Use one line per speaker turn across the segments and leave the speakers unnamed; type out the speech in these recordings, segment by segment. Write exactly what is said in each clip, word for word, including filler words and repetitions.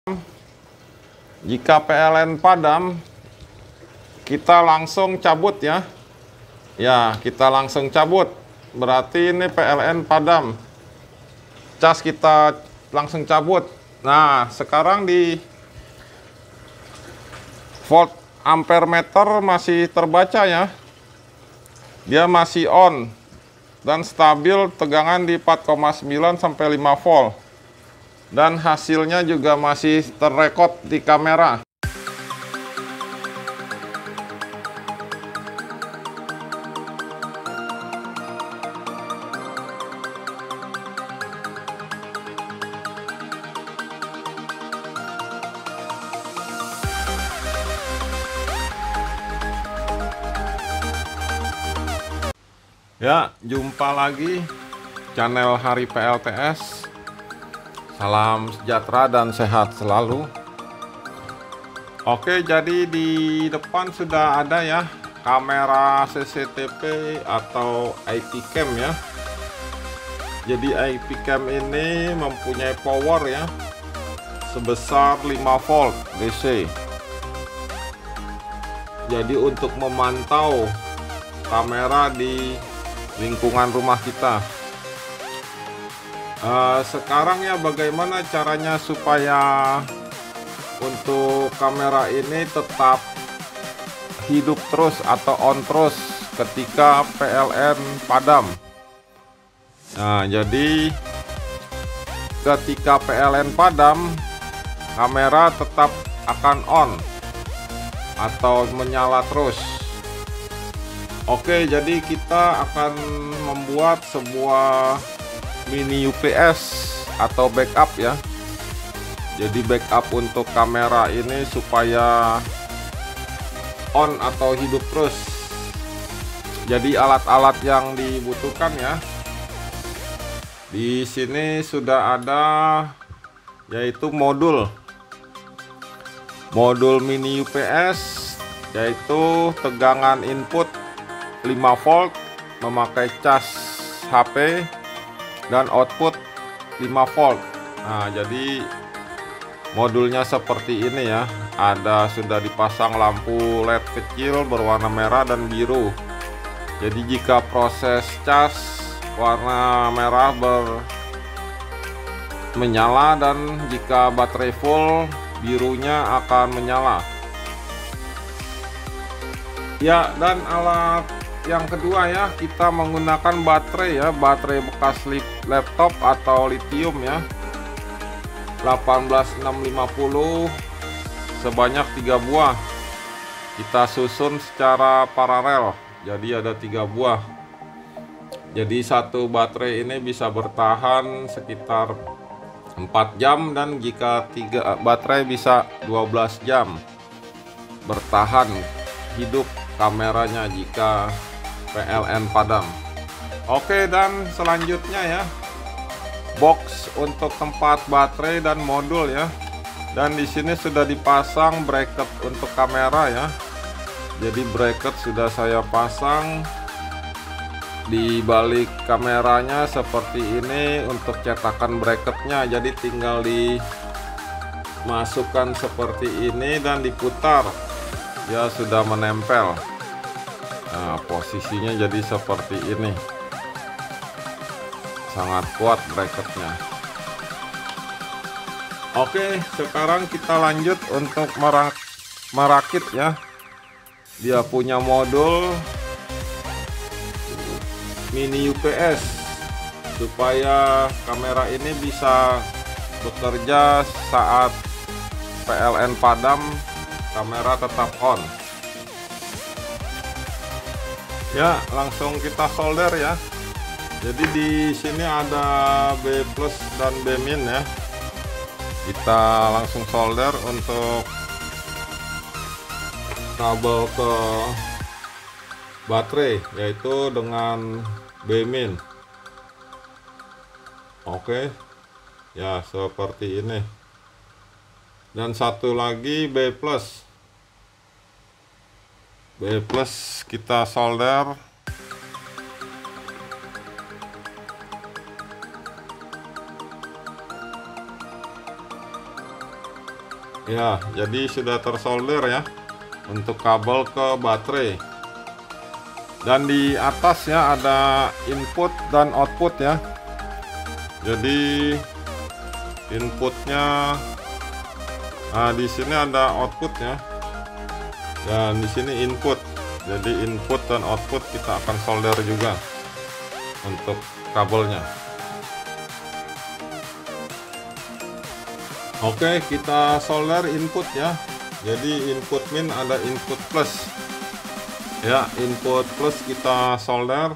Jika P L N padam, kita langsung cabut ya. Ya, kita langsung cabut. Berarti ini P L N padam. Cas kita langsung cabut. Nah, sekarang di volt ampere meter masih terbaca ya. Dia masih on dan stabil, tegangan di empat koma sembilan sampai lima volt. Dan hasilnya juga masih terrekod di kamera. Ya, jumpa lagi channel Hari P L T S. Salam sejahtera dan sehat selalu. Oke, jadi di depan sudah ada ya kamera C C T V atau I P cam ya. Jadi I P cam ini mempunyai power ya sebesar lima volt D C. Jadi untuk memantau kamera di lingkungan rumah kita. Uh, sekarang ya, bagaimana caranya supaya untuk kamera ini tetap hidup terus atau on terus ketika P L N padam. Nah, jadi ketika P L N padam, kamera tetap akan on atau menyala terus. Oke, jadi kita akan membuat sebuah mini U P S atau backup ya. Jadi backup untuk kamera ini supaya on atau hidup terus. Jadi alat-alat yang dibutuhkan ya. Di sini sudah ada yaitu modul. Modul mini U P S yaitu tegangan input lima volt memakai cas H P dan output lima volt. Nah, jadi modulnya seperti ini ya. Ada sudah dipasang lampu L E D kecil berwarna merah dan biru. Jadi jika proses cas warna merah ber menyala, dan jika baterai full birunya akan menyala. Ya, dan alat yang kedua ya, kita menggunakan baterai ya, baterai bekas laptop atau lithium ya, delapan belas enam lima puluh sebanyak tiga buah. Kita susun secara paralel, jadi ada tiga buah. Jadi satu baterai ini bisa bertahan sekitar empat jam, dan jika tiga baterai bisa dua belas jam bertahan hidup kameranya jika P L N padam. Oke, dan selanjutnya ya, box untuk tempat baterai dan modul ya. Dan di sini sudah dipasang bracket untuk kamera ya. Jadi bracket sudah saya pasang di balik kameranya seperti ini untuk cetakan bracketnya. Jadi tinggal dimasukkan seperti ini dan diputar, ya sudah menempel. Nah, posisinya jadi seperti ini, sangat kuat bracketnya. Oke, sekarang kita lanjut untuk merak merakit ya. Dia punya modul mini U P S supaya kamera ini bisa bekerja saat P L N padam, kamera tetap on. Ya, langsung kita solder ya. Jadi di sini ada B plus dan B min ya. Kita langsung solder untuk kabel ke baterai, yaitu dengan B min. Oke. Ya, seperti ini. Dan satu lagi B plus. B plus kita solder Ya, jadi sudah tersolder ya untuk kabel ke baterai. Dan di atas ya ada input dan output ya. Jadi inputnya, nah di sini ada outputnya dan di sini input. Jadi input dan output kita akan solder juga untuk kabelnya. Oke, kita solder input ya. Jadi input min ada input plus ya, input plus kita solder.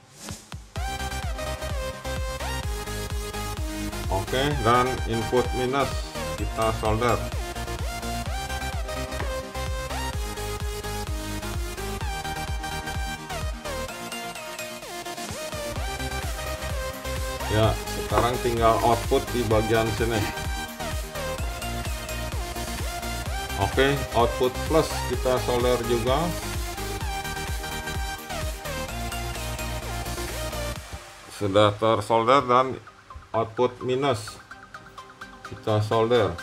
Oke, dan input minus kita solder. Ya, sekarang tinggal output di bagian sini. Oke, output plus kita solder juga. Sudah tersolder, dan output minus kita solder.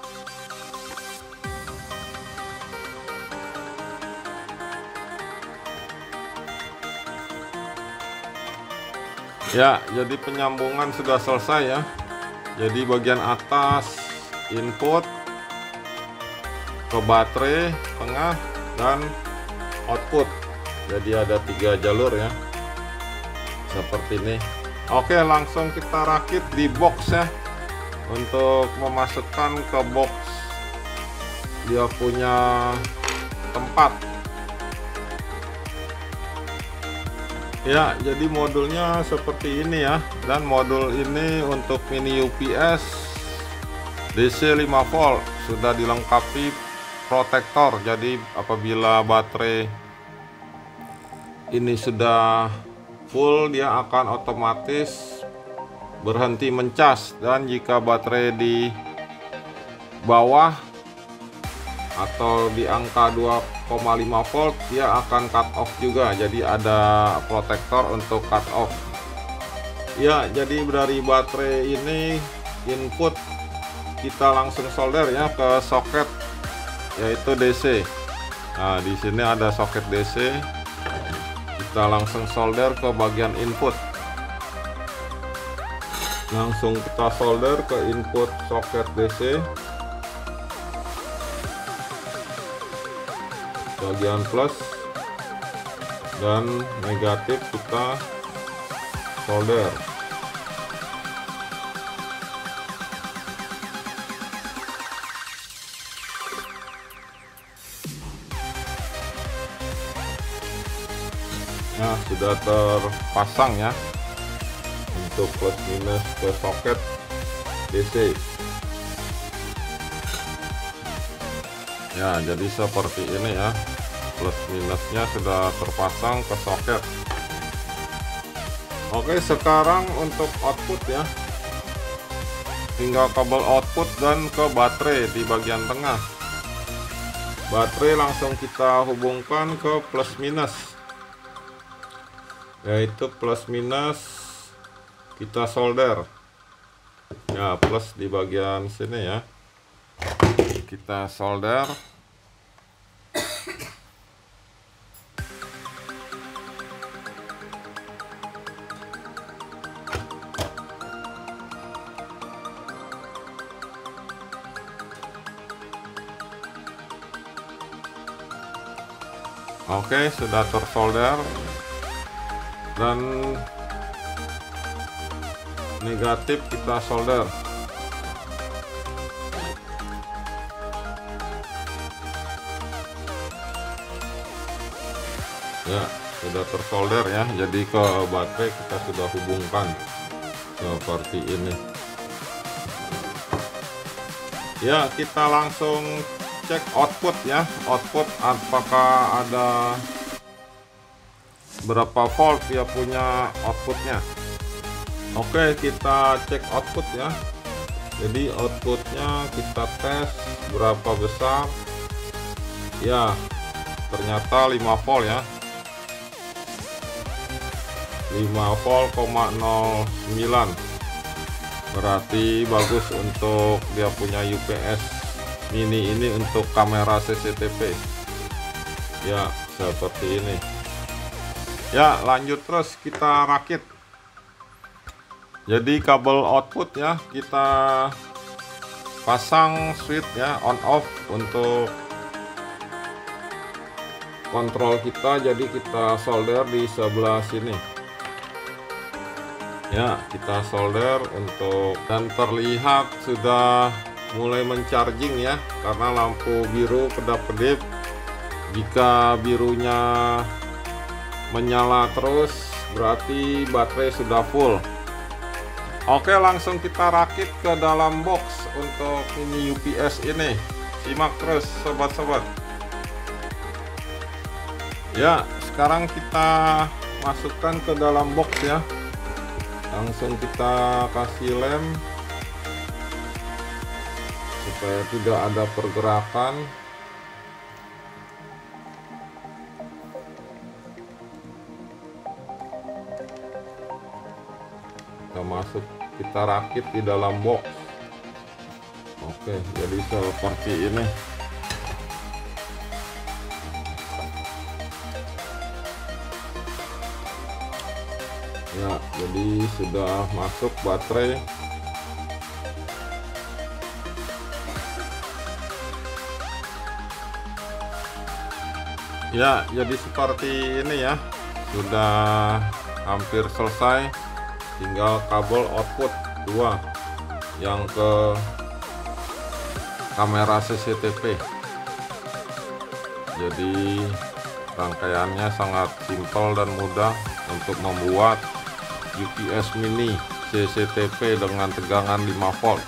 Ya, jadi penyambungan sudah selesai ya. Jadi bagian atas input ke baterai, tengah, dan output. Jadi ada tiga jalur ya, seperti ini. Oke, langsung kita rakit di box ya. Untuk memasukkan ke box dia punya tempat. Ya, jadi modulnya seperti ini ya. Dan modul ini untuk mini U P S D C lima volt, sudah dilengkapi protektor. Jadi apabila baterai ini sudah full, dia akan otomatis berhenti mencas. Dan jika baterai di bawah atau di angka dua koma lima volt, dia akan cut off juga. Jadi ada protektor untuk cut off ya. Jadi dari baterai ini input kita langsung solder ya ke soket, yaitu D C. Nah, di sini ada soket D C, kita langsung solder ke bagian input. Langsung kita solder ke input soket D C bagian plus, dan negatif kita solder. Nah, sudah terpasang ya untuk plus minus ke soket D C. Ya, jadi seperti ini ya, plus minusnya sudah terpasang ke soket. Oke, sekarang untuk output ya, tinggal kabel output dan ke baterai di bagian tengah. Baterai langsung kita hubungkan ke plus minus, yaitu plus minus kita solder ya, plus di bagian sini ya, kita solder. Oke, sudah tersolder. Dan negatif kita solder. Ya, sudah tersolder ya. Jadi ke baterai kita sudah hubungkan seperti ini. Ya, kita langsung cek output ya. Output apakah ada berapa volt dia punya outputnya. Oke, kita cek output ya. Jadi outputnya kita tes berapa besar. Ya, ternyata lima volt ya, lima volt koma nol sembilan. Berarti bagus untuk dia punya U P S mini ini untuk kamera C C T V ya, seperti ini ya. Lanjut terus kita rakit. Jadi kabel output ya kita pasang switch ya, on off untuk kontrol kita. Jadi kita solder di sebelah sini ya, kita solder untuk, dan terlihat sudah mulai mencharging ya, karena lampu biru kedap-kedip. Jika birunya menyala terus berarti baterai sudah full. Oke, langsung kita rakit ke dalam box untuk mini U P S ini. Simak terus sobat-sobat ya. Sekarang kita masukkan ke dalam box ya, langsung kita kasih lem supaya tidak ada pergerakan. Kita masuk, kita rakit di dalam box. Oke, jadi seperti ini ya. Jadi sudah masuk baterai ya. Jadi seperti ini ya, sudah hampir selesai. Tinggal kabel output dua yang ke kamera C C T V. Jadi rangkaiannya sangat simpel dan mudah untuk membuat U P S mini C C T V dengan tegangan lima volt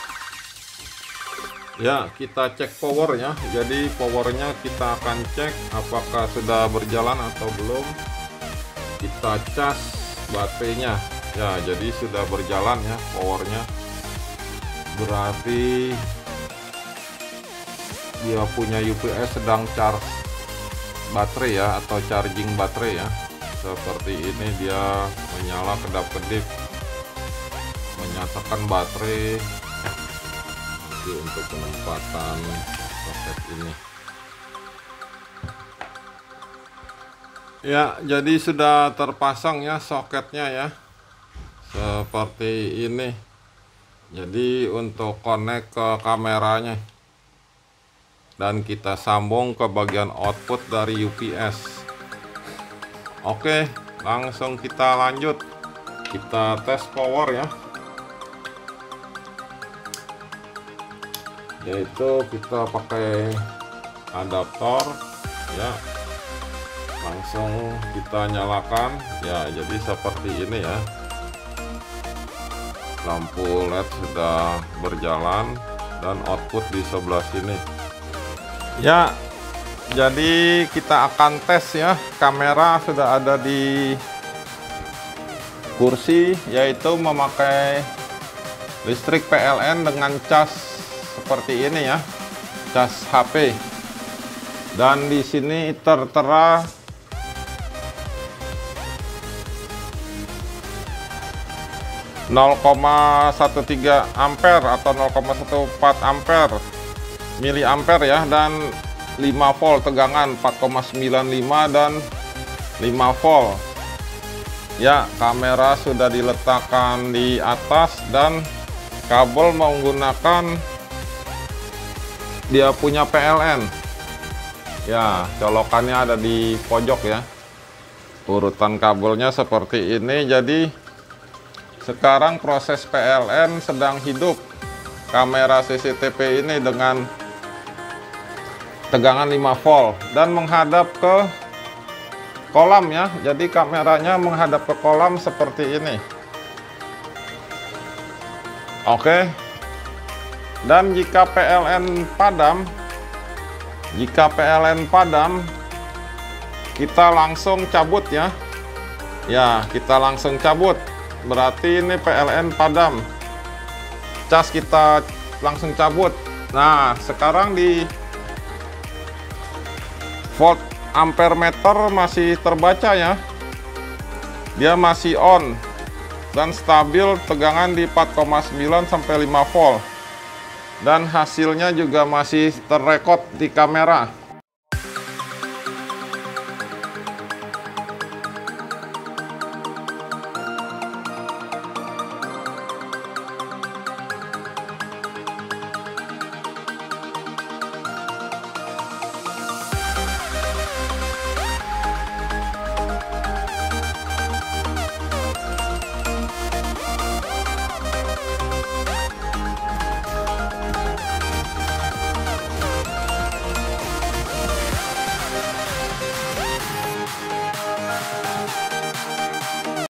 ya. Kita cek powernya. Jadi powernya kita akan cek apakah sudah berjalan atau belum. Kita cas baterainya ya, jadi sudah berjalan ya powernya, berarti dia punya U P S sedang charge baterai ya, atau charging baterai ya. Seperti ini dia menyala kedap-kedip menyatakan baterai. Jadi untuk penempatan soket ini ya, jadi sudah terpasang ya soketnya ya, seperti ini. Jadi untuk connect ke kameranya dan kita sambung ke bagian output dari U P S. Oke, langsung kita lanjut, kita tes power ya, yaitu kita pakai adaptor ya. Langsung kita nyalakan ya, jadi seperti ini ya. Lampu L E D sudah berjalan dan output di sebelah sini ya. Jadi kita akan tes ya, kamera sudah ada di kursi, yaitu memakai listrik P L N dengan cas seperti ini ya, cas H P. Dan di sini tertera nol koma tiga belas ampere atau nol koma empat belas ampere miliampere ya, dan lima volt tegangan empat koma sembilan lima dan lima volt ya. Kamera sudah diletakkan di atas dan kabel menggunakan dia punya P L N ya, colokannya ada di pojok ya. Urutan kabelnya seperti ini. Jadi sekarang proses P L N sedang hidup kamera C C T V ini dengan tegangan lima volt dan menghadap ke kolam ya. Jadi kameranya menghadap ke kolam seperti ini. Oke. Dan jika P L N padam, jika P L N padam, kita langsung cabut ya. Ya, kita langsung cabut. Berarti ini P L N padam. Cas kita langsung cabut. Nah, sekarang di volt ampere meter masih terbaca ya. Dia masih on dan stabil tegangan di empat koma sembilan sampai lima volt. dan hasilnya juga masih terrekod di kamera.